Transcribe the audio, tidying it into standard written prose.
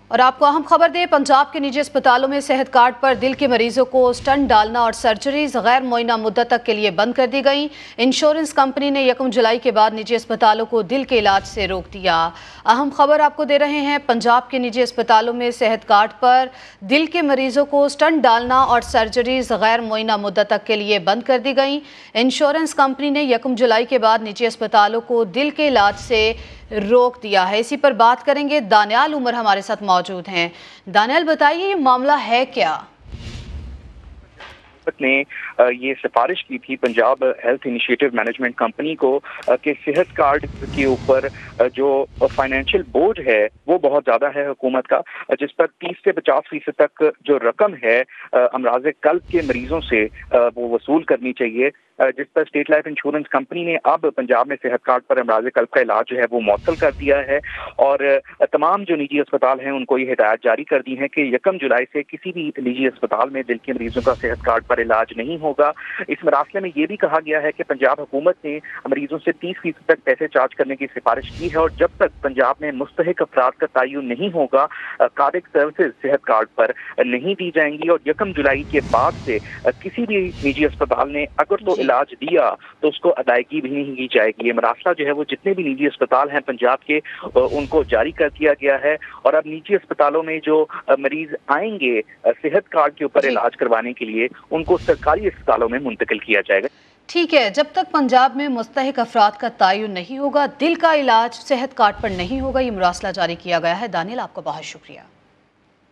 और आपको अहम खबर दें, पंजाब के निजी अस्पतालों में सेहत कार्ड पर दिल के मरीजों को स्टंट डालना और सर्जरीज गैर मुअय्यना मुद्दत तक के लिए बंद कर दी गई। इंश्योरेंस कंपनी ने 1 जुलाई के बाद निजी अस्पतालों को दिल के इलाज से रोक दिया। अहम खबर आपको दे रहे हैं, पंजाब के निजी अस्पतालों में सेहत कार्ड पर दिल के मरीजों को स्टंट डालना और सर्जरीज गैर मुअय्यना मुद्दत तक के लिए बंद कर दी गई। इंश्योरेंस कंपनी ने 1 जुलाई के बाद निजी अस्पतालों को दिल के इलाज से रोक दिया है। इसी पर बात करेंगे, दानियाल उमर हमारे साथ मौजूद हैं। दानियाल, बताइए ये मामला है क्या? ने ये सिफारिश की थी Punjab health initiative management company को कि सेहत कार्ड के ऊपर जो फाइनेंशियल बोझ है वो बहुत ज़्यादा है हुकूमत का, जिस पर 30 से 50% तक जो रकम है अमराज कल्ब के मरीजों से वो वसूल करनी चाहिए, जिस पर स्टेट लाइफ इंश्योरेंस कंपनी ने अब पंजाब में सेहत कार्ड पर अमराज कल्ब का इलाज जो है वो मुअत्तल कर दिया है। और तमाम जो निजी अस्पताल हैं उनको ये हिदायत जारी कर दी है कि 1 जुलाई से किसी भी निजी अस्पताल में दिल के मरीजों का सेहत कार्ड पर इलाज नहीं होगा। इस मरासले में ये भी कहा गया है कि पंजाब हुकूमत ने मरीजों से 30% तक पैसे चार्ज करने की सिफारिश की है, और जब तक पंजाब में मुस्तहिक अफराद का तयन नहीं होगा कार्डिक सर्विसेज सेहत कार्ड पर नहीं दी जाएंगी। और 1 जुलाई के बाद से किसी भी निजी अस्पताल ने अगर तो इलाज दिया तो उसको अदायगी भी नहीं की जाएगी। ये मरासला जो है वो जितने भी निजी अस्पताल हैं पंजाब के उनको जारी कर दिया गया है। और अब निजी अस्पतालों में जो मरीज आएंगे सेहत कार्ड के ऊपर इलाज करवाने के लिए, उनको सरकारी अस्पतालों में मुंतकिल किया जाएगा। ठीक है, जब तक पंजाब में मुस्तहिक अफराद का तयन नहीं होगा, दिल का इलाज सेहत कार्ड पर नहीं होगा, ये मुरासला जारी किया गया है। दानियाल, आपका बहुत शुक्रिया।